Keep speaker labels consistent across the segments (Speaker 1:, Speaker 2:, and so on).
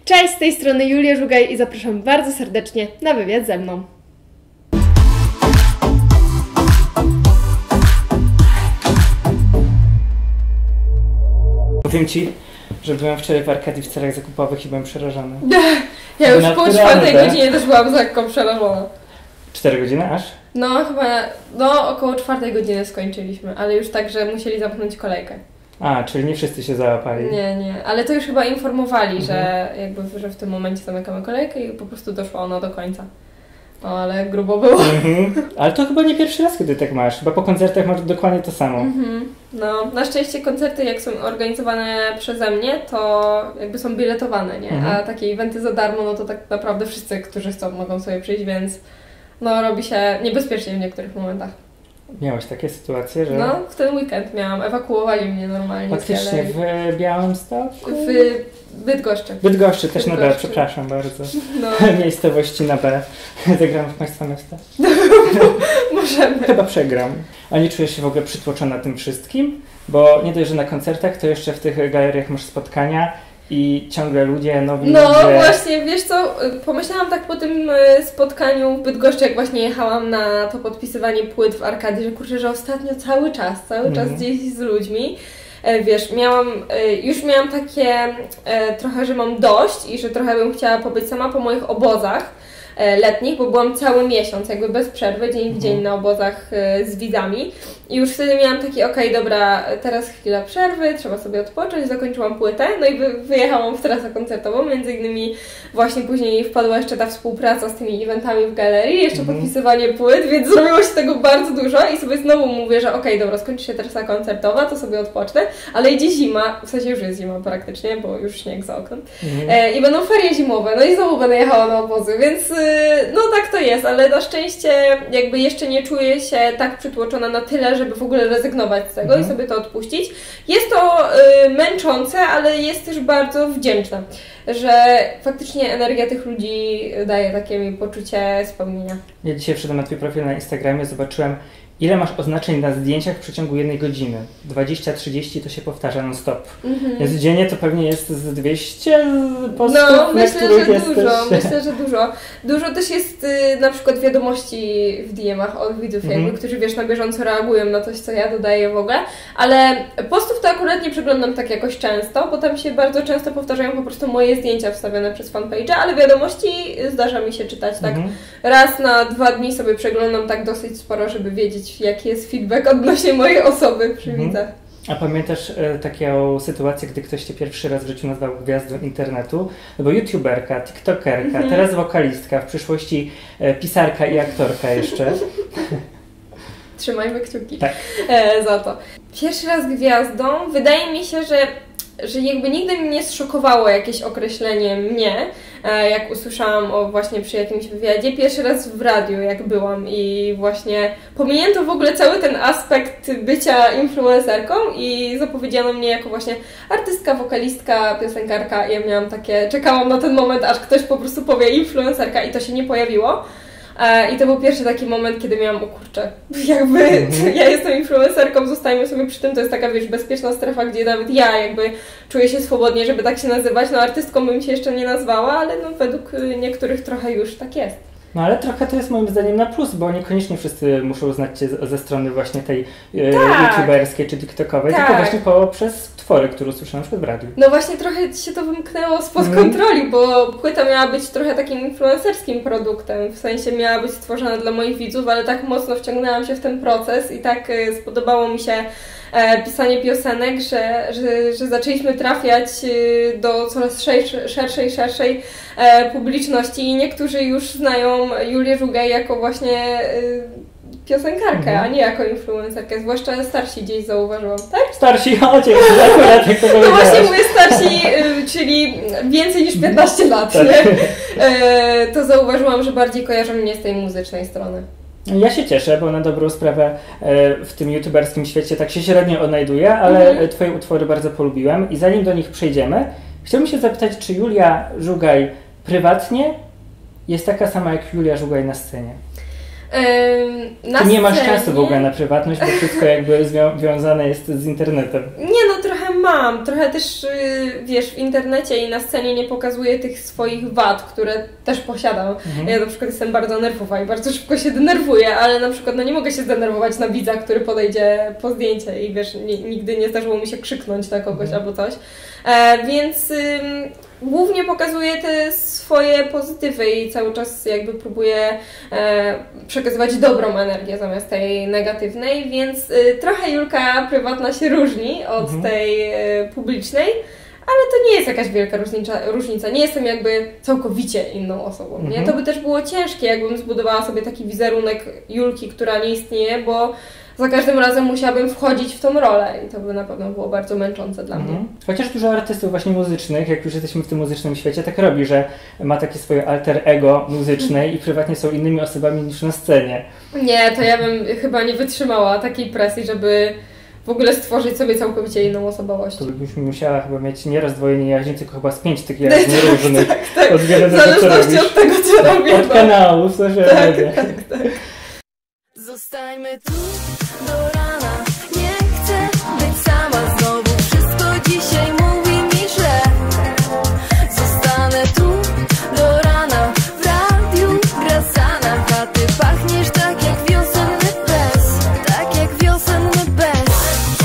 Speaker 1: Cześć, z tej strony Julia Żugaj i zapraszam bardzo serdecznie na wywiad ze mną.
Speaker 2: Powiem Ci, że byłem wczoraj w Arkadii w celach zakupowych i byłem przerażony.
Speaker 3: Ja już po 4 godzinie też byłam lekko przerażona.
Speaker 2: 4 godziny aż?
Speaker 3: No chyba, około 4 godziny skończyliśmy, ale już tak, że musieli zamknąć kolejkę.
Speaker 2: A, czyli nie wszyscy się załapali.
Speaker 3: Nie, ale to już chyba informowali, że w tym momencie zamykamy kolejkę i po prostu doszła ona do końca. No, ale grubo było.
Speaker 2: Ale to chyba nie pierwszy raz, kiedy tak masz. Chyba po koncertach masz dokładnie to samo.
Speaker 3: No, na szczęście koncerty, jak są organizowane przeze mnie, to jakby są biletowane, nie? A takie eventy za darmo, no to tak naprawdę wszyscy, którzy chcą, mogą sobie przyjść, więc no robi się niebezpiecznie w niektórych momentach.
Speaker 2: Miałaś takie sytuacje, że...
Speaker 3: No, w ten weekend miałam, ewakuowali mnie normalnie.
Speaker 2: Faktycznie, w Białymstoku?
Speaker 3: W Bydgoszczy.
Speaker 2: Bydgoszczy, też na B, przepraszam bardzo. No. Miejscowości na B. Zagram w Państwa miasta?
Speaker 3: Możemy.
Speaker 2: Chyba przegram. A nie czujesz się w ogóle przytłoczona tym wszystkim? Bo nie dość, że na koncertach, to jeszcze w tych galeriach masz spotkania i ciągle ludzie, nowi ludzie.
Speaker 3: No właśnie, wiesz co, pomyślałam tak po tym spotkaniu w Bydgoszczy, jak właśnie jechałam na to podpisywanie płyt w Arkadii, że kurczę, że ostatnio cały czas gdzieś z ludźmi. Wiesz, już miałam takie trochę, że mam dość i że trochę bym chciała pobyć sama po moich obozach letnich, bo byłam cały miesiąc jakby bez przerwy, dzień w dzień na obozach z widzami i już wtedy miałam taki okej, dobra, teraz chwila przerwy, trzeba sobie odpocząć, zakończyłam płytę, no i wyjechałam w trasę koncertową, między innymi właśnie później wpadła jeszcze ta współpraca z tymi eventami w galerii, jeszcze podpisywanie płyt, więc zrobiło się tego bardzo dużo i sobie znowu mówię, że okej, dobra, skończy się trasa koncertowa, to sobie odpocznę, ale idzie zima, w sensie już jest zima praktycznie, bo już śnieg za oknem i będą ferie zimowe, no i znowu będę jechała na obozy, więc no tak to jest, ale na szczęście jakby jeszcze nie czuję się tak przytłoczona na tyle, żeby w ogóle rezygnować z tego i sobie to odpuścić. Jest to męczące, ale jest też bardzo wdzięczne, że faktycznie energia tych ludzi daje takie mi poczucie spełnienia.
Speaker 2: Ja dzisiaj wszedłem na Twój profil na Instagramie, zobaczyłem, ile masz oznaczeń na zdjęciach w przeciągu 1 godziny. 20-30 to się powtarza non-stop. Więc dziennie to pewnie jest z 200 postów,
Speaker 3: no, myślę, że
Speaker 2: jesteś...
Speaker 3: Myślę, że dużo. Dużo też jest na przykład wiadomości w DM-ach od widzów, jakby, którzy wiesz, na bieżąco reagują na coś, co ja dodaję w ogóle, ale postów to akurat nie przeglądam tak jakoś często, bo tam się bardzo często powtarzają po prostu moje zdjęcia wstawione przez fanpage'a, ale wiadomości zdarza mi się czytać tak raz na 2 dni sobie przeglądam tak dosyć sporo, żeby wiedzieć, jaki jest feedback odnośnie mojej osoby przy widzach.
Speaker 2: A pamiętasz taką sytuację, gdy ktoś Cię pierwszy raz w życiu nazwał gwiazdą internetu? No bo youtuberka, tiktokerka, teraz wokalistka, w przyszłości pisarka i aktorka jeszcze.
Speaker 3: Trzymajmy kciuki
Speaker 2: za
Speaker 3: to. Pierwszy raz gwiazdą, wydaje mi się, że jakby nigdy mnie nie zszokowało jakieś określenie mnie, jak usłyszałam właśnie przy jakimś wywiadzie, pierwszy raz w radiu jak byłam i właśnie pominięto w ogóle cały ten aspekt bycia influencerką i zapowiedziano mnie jako właśnie artystka, wokalistka, piosenkarka i ja miałam czekałam na ten moment, aż ktoś po prostu powie influencerka i to się nie pojawiło. I to był pierwszy taki moment, kiedy miałam, o kurczę, jakby ja jestem influencerką, zostajmy sobie przy tym, to jest taka, wiesz, bezpieczna strefa, gdzie nawet ja jakby czuję się swobodnie, żeby tak się nazywać, no artystką bym się jeszcze nie nazwała, ale no według niektórych trochę już tak jest.
Speaker 2: No ale trochę to jest moim zdaniem na plus, bo niekoniecznie wszyscy muszą znać Cię ze strony właśnie tej youtuberskiej czy tiktokowej, tylko właśnie poprzez utwory, które usłyszałem na przykład w radiu.
Speaker 3: No właśnie trochę się to wymknęło spod kontroli, bo płyta miała być trochę takim influencerskim produktem, w sensie miała być stworzona dla moich widzów, ale tak mocno wciągnęłam się w ten proces i tak spodobało mi się pisanie piosenek, że zaczęliśmy trafiać do coraz szerszej publiczności i niektórzy już znają Julię Żugaj jako właśnie piosenkarkę, a nie jako influencerkę, zwłaszcza starsi gdzieś zauważyłam, tak?
Speaker 2: Starsi, akurat jak to
Speaker 3: no właśnie mówię starsi, czyli więcej niż 15 lat, nie? To zauważyłam, że bardziej kojarzą mnie z tej muzycznej strony.
Speaker 2: Ja się cieszę, bo na dobrą sprawę w tym youtuberskim świecie tak się średnio odnajduję, ale Twoje utwory bardzo polubiłem i zanim do nich przejdziemy, chciałbym się zapytać, czy Julia Żugaj prywatnie jest taka sama jak Julia Żugaj na scenie?
Speaker 3: Ty
Speaker 2: nie masz czasu w ogóle na prywatność, bo wszystko jakby związane jest z internetem.
Speaker 3: Nie no, trochę mam. Trochę też, wiesz, w internecie i na scenie nie pokazuję tych swoich wad, które też posiadam. Ja na przykład jestem bardzo nerwowa i bardzo szybko się denerwuję, ale na przykład nie mogę się zdenerwować na widza, który podejdzie po zdjęcie i wiesz, nigdy nie zdarzyło mi się krzyknąć na kogoś albo coś. Więc głównie pokazuję te swoje pozytywy i cały czas jakby próbuję przekazywać dobrą energię zamiast tej negatywnej, więc trochę Julka prywatna się różni od tej publicznej, ale to nie jest jakaś wielka różnica. Nie jestem jakby całkowicie inną osobą. Nie? To by też było ciężkie, jakbym zbudowała sobie taki wizerunek Julki, która nie istnieje, bo za każdym razem musiałabym wchodzić w tą rolę i to by na pewno było bardzo męczące dla mnie.
Speaker 2: Chociaż dużo artystów właśnie muzycznych, jak już jesteśmy w tym muzycznym świecie, tak robi, że ma takie swoje alter ego muzyczne i prywatnie są innymi osobami niż na scenie.
Speaker 3: Nie, to ja bym chyba nie wytrzymała takiej presji, żeby w ogóle stworzyć sobie całkowicie inną osobowość.
Speaker 2: To byś musiała chyba mieć nie rozdwojenie jaźni, tylko chyba z 5 tych jaźni różnych.
Speaker 3: Tak.
Speaker 2: W
Speaker 3: zależności od tego, co robię.
Speaker 2: Od kanałów, co się
Speaker 3: tak.
Speaker 4: Zostańmy tu do rana. Nie chcę być sama znowu. Wszystko dzisiaj mówi mi, że zostanę tu do rana. W radiu gra Sanach, a ty pachniesz tak jak wiosenny bez. Tak jak wiosenny bez.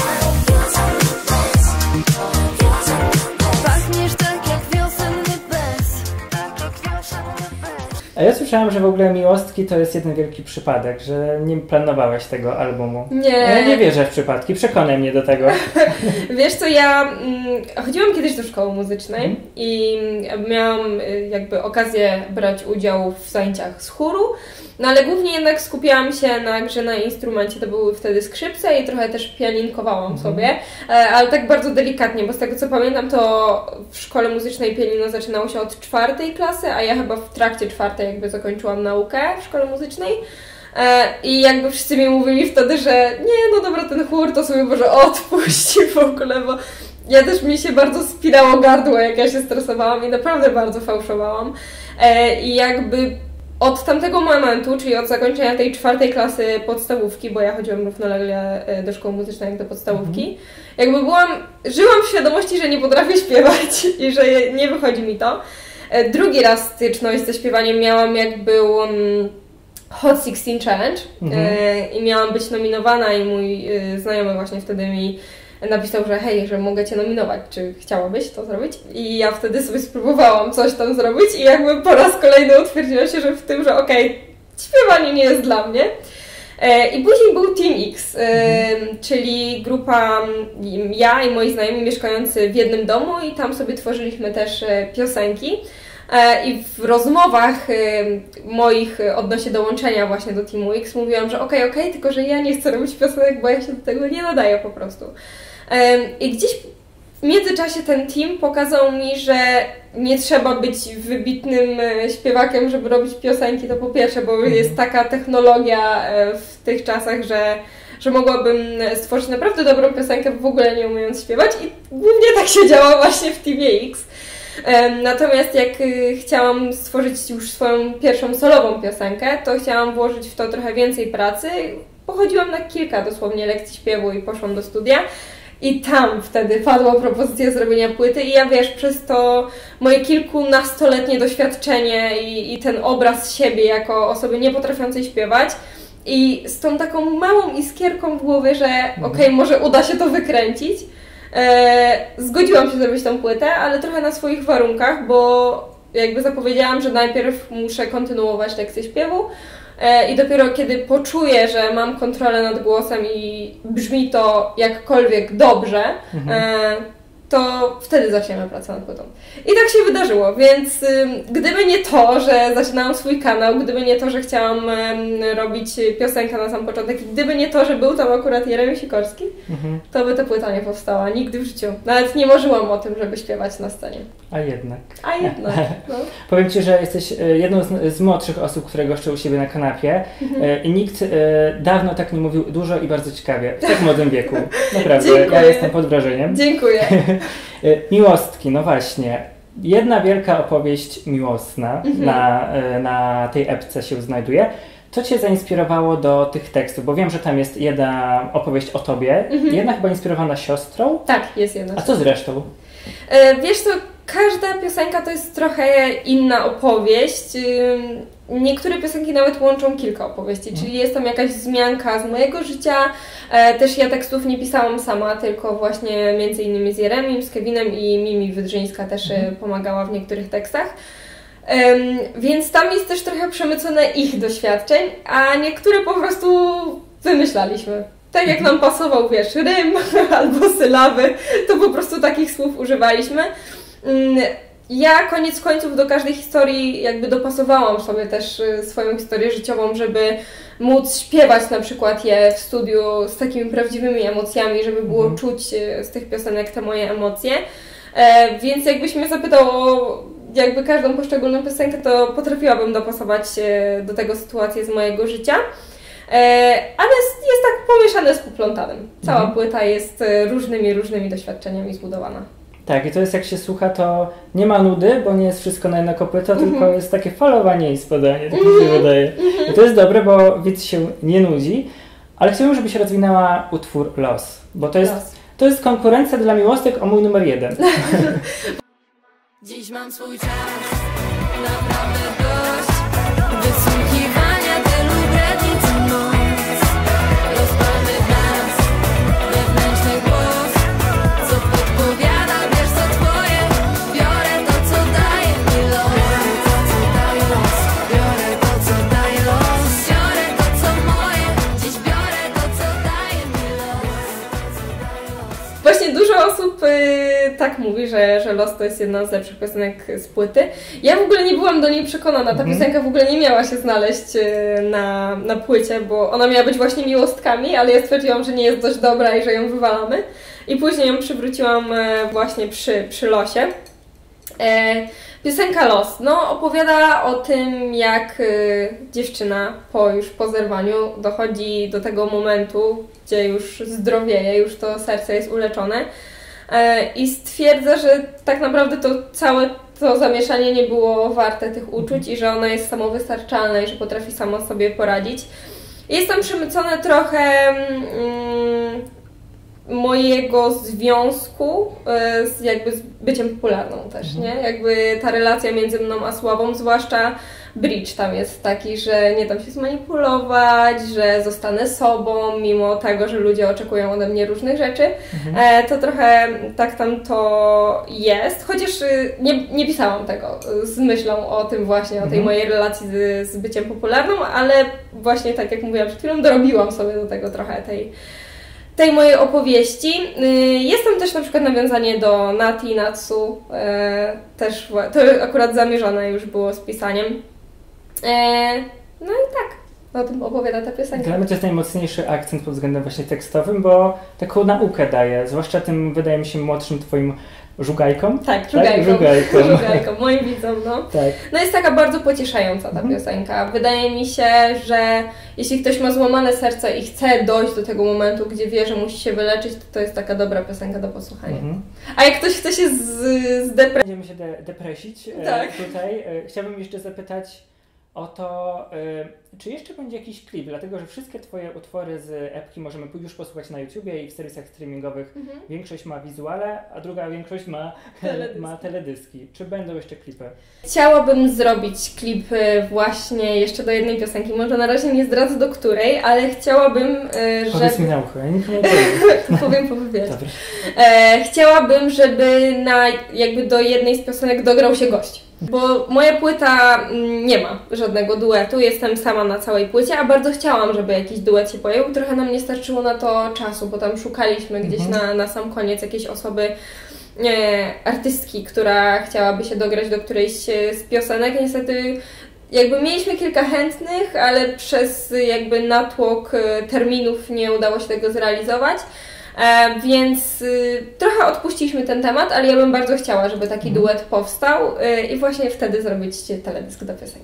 Speaker 4: Pachniesz tak jak wiosenny bez. Tak jak wiosenny bez.
Speaker 2: A ja słyszałam, że w ogóle Miłostki to jest jeden wielki przypadek, że nie planowałaś tego albumu.
Speaker 3: Nie.
Speaker 2: Ja nie wierzę w przypadki, przekonaj mnie do tego.
Speaker 3: Wiesz co, ja chodziłam kiedyś do szkoły muzycznej i miałam jakby okazję brać udział w zajęciach z chóru, no ale głównie jednak skupiałam się na grze na instrumencie, to były wtedy skrzypce i trochę też pianinkowałam sobie, ale tak bardzo delikatnie, bo z tego co pamiętam, to w szkole muzycznej pianino zaczynało się od 4. klasy, a ja chyba w trakcie 4. jakby zakończyłam naukę w szkole muzycznej. I jakby wszyscy mi mówili wtedy, że nie, no dobra, ten chór to sobie może odpuści w ogóle, bo ja też mi się bardzo spinało gardło, jak ja się stresowałam i naprawdę bardzo fałszowałam. I jakby od tamtego momentu, czyli od zakończenia tej 4. klasy podstawówki, bo ja chodziłam równolegle do szkoły muzycznej jak do podstawówki, jakby żyłam w świadomości, że nie potrafię śpiewać i że nie wychodzi mi to. Drugi raz styczność ze śpiewaniem miałam, jak był Hot 16 Challenge i miałam być nominowana i mój znajomy właśnie wtedy mi napisał, że hej, że mogę Cię nominować, czy chciałabyś to zrobić? I ja wtedy sobie spróbowałam coś tam zrobić i jakby po raz kolejny utwierdziła się, że w tym, że okej, śpiewanie nie jest dla mnie. I później był Team X, czyli grupa, ja i moi znajomi mieszkający w jednym domu i tam sobie tworzyliśmy też piosenki. I w rozmowach moich odnośnie dołączenia właśnie do Teamu X mówiłam, że okej, tylko że ja nie chcę robić piosenek, bo ja się do tego nie nadaję po prostu. I gdzieś w międzyczasie ten team pokazał mi, że nie trzeba być wybitnym śpiewakiem, żeby robić piosenki, to po pierwsze, bo jest taka technologia w tych czasach, że mogłabym stworzyć naprawdę dobrą piosenkę, w ogóle nie umiejąc śpiewać i głównie tak się działa właśnie w Teamie X. Natomiast jak chciałam stworzyć już swoją pierwszą solową piosenkę, to chciałam włożyć w to trochę więcej pracy. Pochodziłam na kilka dosłownie lekcji śpiewu i poszłam do studia. I tam wtedy padła propozycja zrobienia płyty i ja wiesz, przez to moje kilkunastoletnie doświadczenie i ten obraz siebie jako osoby nie potrafiącej śpiewać i z tą taką małą iskierką w głowie, że okej, może uda się to wykręcić, zgodziłam się zrobić tą płytę, ale trochę na swoich warunkach, bo jakby zapowiedziałam, że najpierw muszę kontynuować lekcję śpiewu i dopiero kiedy poczuję, że mam kontrolę nad głosem i brzmi to jakkolwiek dobrze, to wtedy zaczniemy pracę nad płytą. I tak się wydarzyło, więc gdyby nie to, że zaczynałam swój kanał, gdyby nie to, że chciałam robić piosenkę na sam początek i gdyby nie to, że był tam akurat Jeremy Sikorski, to by ta płyta nie powstała nigdy w życiu. Nawet nie marzyłam o tym, żeby śpiewać na scenie.
Speaker 2: A jednak.
Speaker 3: No.
Speaker 2: Powiem Ci, że jesteś jedną z młodszych osób, które goszczą u siebie na kanapie i nikt dawno tak nie mówił dużo i bardzo ciekawie, w tak młodym wieku. Naprawdę,
Speaker 3: Dziękuję.
Speaker 2: Ja jestem pod wrażeniem.
Speaker 3: Dziękuję.
Speaker 2: Miłostki, no właśnie. Jedna wielka opowieść miłosna na tej epce się znajduje. Co Cię zainspirowało do tych tekstów? Bo wiem, że tam jest jedna opowieść o Tobie, jedna chyba inspirowana siostrą.
Speaker 3: Tak, jest jedna.
Speaker 2: A co z resztą?
Speaker 3: Wiesz co, każda piosenka to jest trochę inna opowieść. Niektóre piosenki nawet łączą kilka opowieści, czyli jest tam jakaś wzmianka z mojego życia. Też ja tekstów nie pisałam sama, tylko właśnie między innymi z Jeremim, z Kevinem i Mimi Wydrzyńska też pomagała w niektórych tekstach. Więc tam jest też trochę przemycone ich doświadczeń, a niektóre po prostu wymyślaliśmy. Tak jak nam pasował, wiesz, rym albo sylaby, to po prostu takich słów używaliśmy. Ja koniec końców do każdej historii jakby dopasowałam sobie też swoją historię życiową, żeby móc śpiewać na przykład je w studiu z takimi prawdziwymi emocjami, żeby było czuć z tych piosenek te moje emocje. Więc jakbyś mnie zapytał o jakby każdą poszczególną piosenkę, to potrafiłabym dopasować do tego sytuację z mojego życia. Ale jest tak pomieszane z poplątanym. Cała płyta jest różnymi doświadczeniami zbudowana.
Speaker 2: Tak, i to jest, jak się słucha, to nie ma nudy, bo nie jest wszystko na jedno kopyto, tylko jest takie falowanie i spadanie, tak mi się wydaje. I to jest dobre, bo widz się nie nudzi, ale chciałbym, żebyś rozwinęła utwór Los, bo to jest konkurencja dla miłostek o mój numer 1.
Speaker 4: Dziś mam swój czas, naprawdę dość wysłuchiwania tylu bredni co noc. Rozpalmy w nas wewnętrzny głos, co podpowiada, wiesz co twoje. Biorę to co daje mi los, biorę to co daje los, biorę to co moje. Dziś biorę to co daje mi los.
Speaker 3: Właśnie dużo osób tak mówi, że Los to jest jedna z lepszych piosenek z płyty. Ja w ogóle nie byłam do niej przekonana. Ta piosenka w ogóle nie miała się znaleźć na płycie, bo ona miała być właśnie miłostkami, ale ja stwierdziłam, że nie jest dość dobra i że ją wywalamy. I później ją przywróciłam właśnie przy Losie. Piosenka Los, no opowiada o tym, jak dziewczyna po zerwaniu dochodzi do tego momentu, gdzie już zdrowieje, już to serce jest uleczone i stwierdza, że tak naprawdę to całe to zamieszanie nie było warte tych uczuć i że ona jest samowystarczalna i że potrafi sama sobie poradzić. Jest tam przemycone trochę mojego związku z byciem popularną też, nie? Jakby ta relacja między mną a Sławą, zwłaszcza bridge tam jest taki, że nie dam się zmanipulować, że zostanę sobą, mimo tego, że ludzie oczekują ode mnie różnych rzeczy. To trochę tak tam to jest, chociaż nie pisałam tego z myślą o tym właśnie, o tej mojej relacji z byciem popularną, ale właśnie tak jak mówiłam przed chwilą, dorobiłam sobie do tego trochę tej mojej opowieści. Jest tam też na przykład nawiązanie do Nati, Natsu, też to akurat zamierzone już było z pisaniem. No i tak, o tym opowiada ta piosenka.
Speaker 2: Dla mnie to jest najmocniejszy akcent pod względem właśnie tekstowym, bo taką naukę daje, zwłaszcza tym, wydaje mi się, młodszym twoim żugajkom.
Speaker 3: Tak, żugajkom, moim widzom, no. Tak. No jest taka bardzo pocieszająca ta piosenka. Wydaje mi się, że jeśli ktoś ma złamane serce i chce dojść do tego momentu, gdzie wie, że musi się wyleczyć, to jest taka dobra piosenka do posłuchania. A jak ktoś chce się
Speaker 2: Będziemy się depresić tutaj. Chciałbym jeszcze zapytać o to, czy jeszcze będzie jakiś klip, dlatego że wszystkie twoje utwory z epki możemy już posłuchać na YouTubie i w serwisach streamingowych. Większość ma wizuale, a druga większość ma teledyski. Czy będą jeszcze klipy?
Speaker 3: Chciałabym zrobić klip właśnie jeszcze do jednej piosenki. Może na razie nie zdradzę do której, ale chciałabym,
Speaker 2: Powiedz mi na ucho, ja nikomu nie powiem.
Speaker 3: Powiem po wywiadzie. Chciałabym, żeby jakby do jednej z piosenek dograł się gość. Bo moja płyta nie ma żadnego duetu, jestem sama na całej płycie, a bardzo chciałam, żeby jakiś duet się pojawił. Trochę nam nie starczyło na to czasu, bo tam szukaliśmy gdzieś na sam koniec jakiejś osoby, artystki, która chciałaby się dograć do którejś z piosenek. Niestety jakby mieliśmy kilka chętnych, ale przez jakby natłok terminów nie udało się tego zrealizować. Więc trochę odpuściliśmy ten temat, ale ja bym bardzo chciała, żeby taki duet powstał i właśnie wtedy zrobić teledysk do piosenki.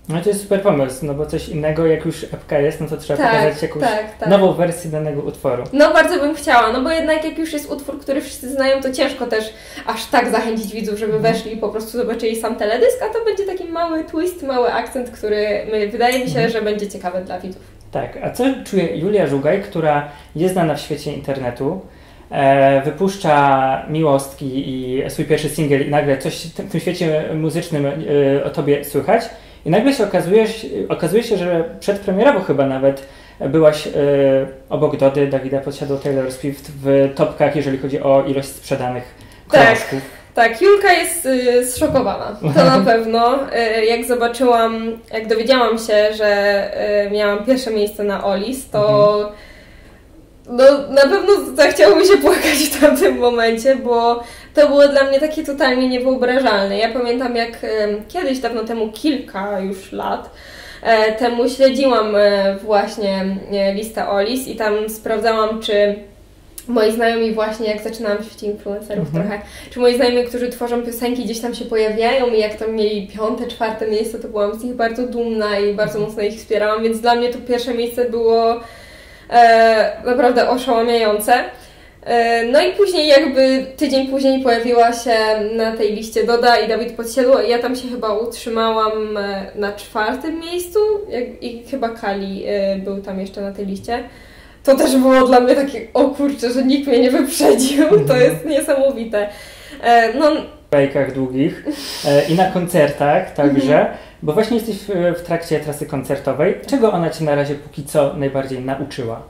Speaker 2: No to jest super pomysł, no bo coś innego, jak już epka jest, no to trzeba pokazać jakąś nową wersję danego utworu.
Speaker 3: No bardzo bym chciała, no bo jednak jak już jest utwór, który wszyscy znają, to ciężko też aż tak zachęcić widzów, żeby weszli i po prostu zobaczyli sam teledysk, a to będzie taki mały twist, mały akcent, który wydaje mi się, że będzie ciekawy dla widzów.
Speaker 2: Tak, a co czuje Julia Żugaj, która jest znana w świecie internetu, wypuszcza miłostki i swój pierwszy singiel i nagle coś w tym świecie muzycznym o tobie słychać i nagle się okazuje się, że przedpremierowo chyba nawet byłaś obok Dody, Dawida Podsiadło, Taylor Swift w topkach, jeżeli chodzi o ilość sprzedanych krążków.
Speaker 3: Tak, Julka jest zszokowana, to na pewno. Jak dowiedziałam się, że miałam pierwsze miejsce na Olis, to no, na pewno zachciało mi się płakać w tamtym momencie, bo to było dla mnie takie totalnie niewyobrażalne. Ja pamiętam, jak kiedyś, dawno temu, kilka już lat temu śledziłam właśnie listę Olis i tam sprawdzałam, czy moi znajomi właśnie, jak zaczynałam w świecie influencerów trochę, czy moi znajomi, którzy tworzą piosenki, gdzieś tam się pojawiają i jak tam mieli 5., 4. miejsce, to byłam z nich bardzo dumna i bardzo mocno ich wspierałam, więc dla mnie to pierwsze miejsce było naprawdę oszałamiające. No i później jakby tydzień później pojawiła się na tej liście Doda i Dawid Podsiadło i ja tam się chyba utrzymałam na 4. miejscu i chyba Kali był tam jeszcze na tej liście. To też było dla mnie takie, o kurczę, że nikt mnie nie wyprzedził, to jest niesamowite. No,
Speaker 2: w bajkach długich i na koncertach także, bo właśnie jesteś w trakcie trasy koncertowej. Czego ona Cię na razie póki co najbardziej nauczyła?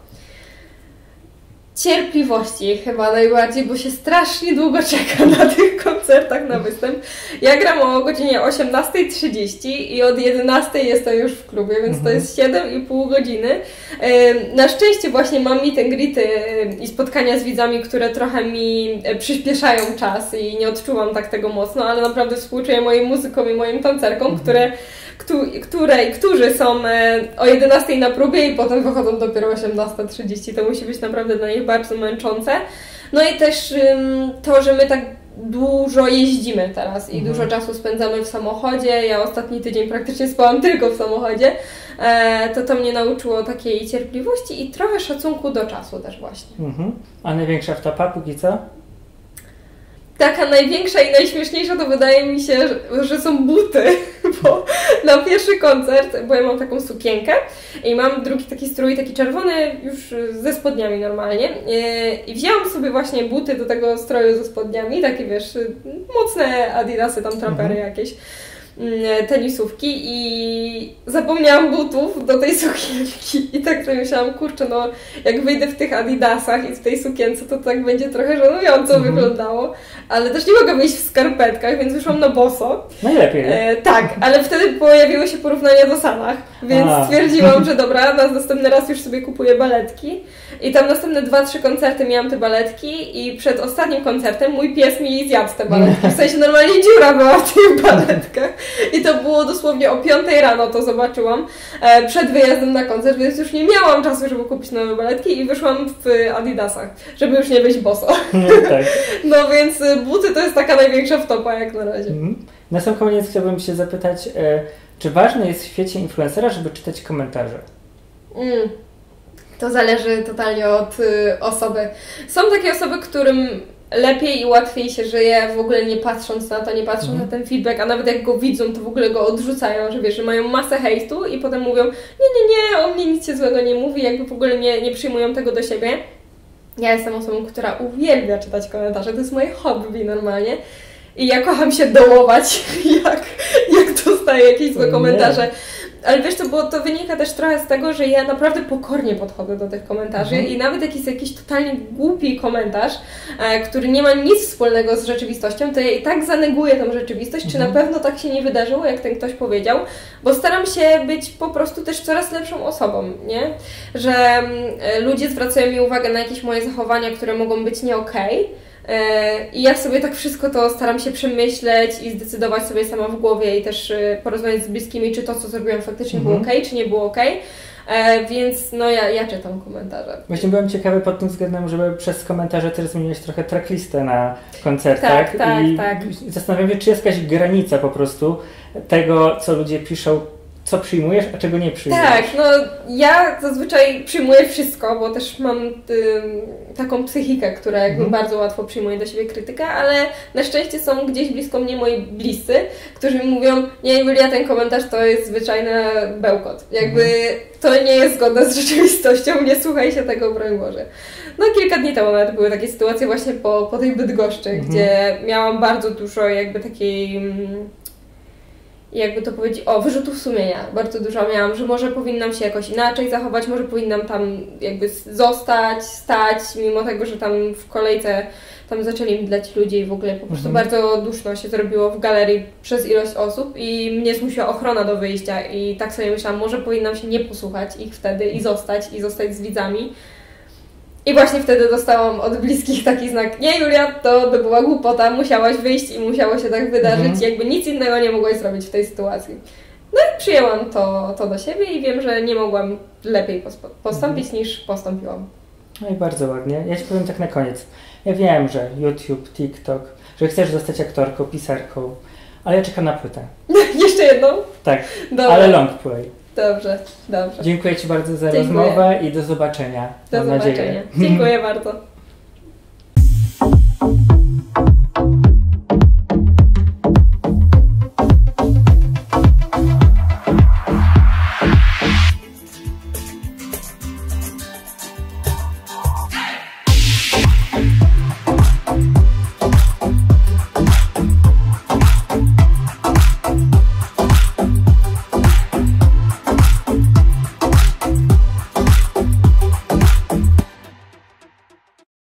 Speaker 3: Cierpliwości chyba najbardziej, bo się strasznie długo czeka na tych koncertach na występ. Ja gram o godzinie 18:30 i od 11:00 jestem już w klubie, więc to jest 7,5 godziny. Na szczęście właśnie mam meet and greety i spotkania z widzami, które trochę mi przyspieszają czas i nie odczuwam tak tego mocno, ale naprawdę współczuję moim muzykom i moim tancerkom, którzy są o 11:00 na próbie i potem wychodzą dopiero o 18:30. To musi być naprawdę dla nich bardzo męczące. No i też to, że my tak dużo jeździmy teraz i dużo czasu spędzamy w samochodzie. Ja ostatni tydzień praktycznie spałam tylko w samochodzie. To mnie nauczyło takiej cierpliwości i trochę szacunku do czasu też właśnie.
Speaker 2: A największa wtopa póki co?
Speaker 3: Taka największa i najśmieszniejsza to wydaje mi się, że są buty, bo na pierwszy koncert, bo ja mam taką sukienkę i mam drugi taki strój, taki czerwony już ze spodniami normalnie i wzięłam sobie właśnie buty do tego stroju ze spodniami, takie wiesz, mocne adidasy, tam trapery jakieś, tenisówki i zapomniałam butów do tej sukienki i tak sobie myślałam, kurczę, no jak wyjdę w tych adidasach i w tej sukience, to tak będzie trochę żenująco wyglądało, ale też nie mogę wyjść w skarpetkach, więc wyszłam na boso.
Speaker 2: Najlepiej.
Speaker 3: Tak, ale wtedy pojawiły się porównania do Sanach, więc stwierdziłam, że dobra, na następny raz już sobie kupuję baletki i tam następne 2-3 koncerty miałam te baletki i przed ostatnim koncertem mój pies mi zjadł te baletki, w sensie normalnie dziura była w tych baletkach. I to było dosłownie o 5 rano, to zobaczyłam przed wyjazdem na koncert, więc już nie miałam czasu, żeby kupić nowe baletki i wyszłam w adidasach, żeby już nie wyjść boso.
Speaker 2: Tak.
Speaker 3: No więc buty to jest taka największa wtopa jak na razie.
Speaker 2: Na sam koniec chciałbym się zapytać, czy ważne jest w świecie influencera, żeby czytać komentarze?
Speaker 3: To zależy totalnie od osoby. Są takie osoby, którym lepiej i łatwiej się żyje, w ogóle nie patrząc na to, nie patrząc na ten feedback, a nawet jak go widzą, to w ogóle go odrzucają, że wiesz, że mają masę hejtu i potem mówią, nie, on mnie nic złego nie mówi, jakby w ogóle nie przyjmują tego do siebie. Ja jestem osobą, która uwielbia czytać komentarze, to jest moje hobby normalnie i ja kocham się dołować, jak dostaję jakieś złe komentarze. Ale wiesz, to wynika też trochę z tego, że ja naprawdę pokornie podchodzę do tych komentarzy i nawet jak jest jakiś totalnie głupi komentarz, który nie ma nic wspólnego z rzeczywistością, to ja i tak zaneguję tą rzeczywistość, czy na pewno tak się nie wydarzyło, jak ten ktoś powiedział, bo staram się być po prostu też coraz lepszą osobą, nie? Że ludzie zwracają mi uwagę na jakieś moje zachowania, które mogą być nie okej. I ja sobie tak wszystko to staram się przemyśleć i zdecydować sobie sama w głowie i też porozmawiać z bliskimi, czy to, co zrobiłam faktycznie było okej, czy nie było okej. Więc no ja czytam komentarze.
Speaker 2: Właśnie byłem ciekawy pod tym względem, żeby przez komentarze też zmieniłeś trochę tracklistę na koncertach.
Speaker 3: Tak.
Speaker 2: Zastanawiam się, czy jest jakaś granica po prostu tego, co ludzie piszą, co przyjmujesz, a czego nie przyjmujesz.
Speaker 3: Tak, no ja zazwyczaj przyjmuję wszystko, bo też mam taką psychikę, która jakby bardzo łatwo przyjmuje do siebie krytykę, ale na szczęście są gdzieś blisko mnie moi bliscy, którzy mi mówią, nie Julia, ten komentarz to jest zwyczajny bełkot. Jakby to nie jest zgodne z rzeczywistością, nie słuchaj się tego, broń Boże. No kilka dni temu nawet były takie sytuacje właśnie po tej Bydgoszczy, gdzie miałam bardzo dużo jakby takiej... jakby to powiedzieć, wyrzutów sumienia. Bardzo dużo miałam, że może powinnam się jakoś inaczej zachować, może powinnam tam jakby zostać, stać, mimo tego, że tam w kolejce tam zaczęli mdleć ludzie i w ogóle po prostu bardzo duszno się zrobiło w galerii przez ilość osób i mnie zmusiła ochrona do wyjścia i tak sobie myślałam, może powinnam się nie posłuchać ich wtedy i zostać z widzami. I właśnie wtedy dostałam od bliskich taki znak, nie Julia, to by była głupota, musiałaś wyjść i musiało się tak wydarzyć, jakby nic innego nie mogłaś zrobić w tej sytuacji. No i przyjęłam to do siebie i wiem, że nie mogłam lepiej postąpić niż postąpiłam.
Speaker 2: No i bardzo ładnie. Ja Ci powiem tak na koniec. Ja wiem, że YouTube, TikTok, że chcesz zostać aktorką, pisarką, ale ja czekam na płytę.
Speaker 3: Jeszcze jedną?
Speaker 2: Tak,
Speaker 3: Dobra.
Speaker 2: ale long play.
Speaker 3: Dobrze.
Speaker 2: Dziękuję Ci bardzo za rozmowę i do zobaczenia.
Speaker 3: Do
Speaker 2: Mam
Speaker 3: zobaczenia.
Speaker 2: nadzieję.
Speaker 3: Dziękuję bardzo.